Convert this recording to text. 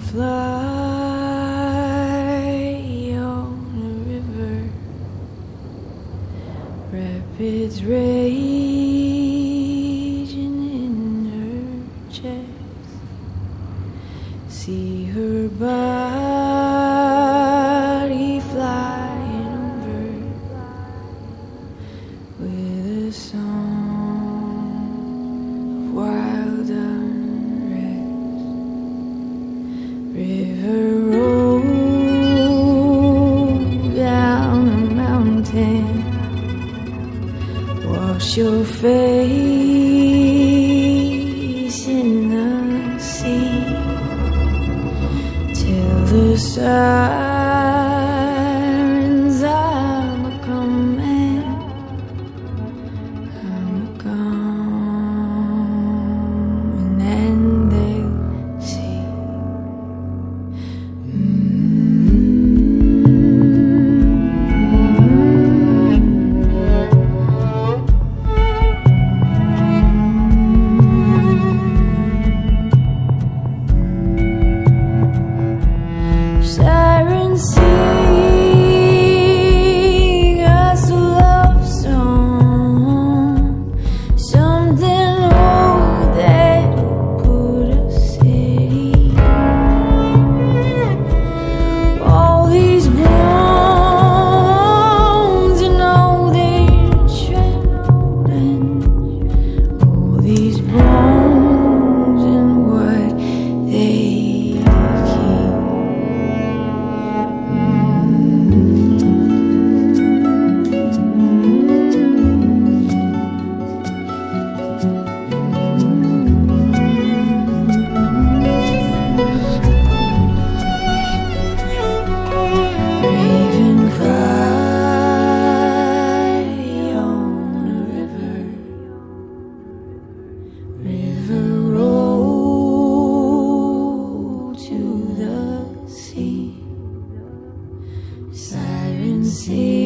fly on the river, rapids raging in her chest. See her body flying over with a song of wild unrest. River roll down a mountain, wash your face in the sea, till the sirens I'm a coming, I'm a coming, and they'll see. Sirens sing us a love song, something old that'll put us city. All these bones, you know they're trembling. All these bones and what they keep. Raven cry on the river, river roll to the sea. Sirens sing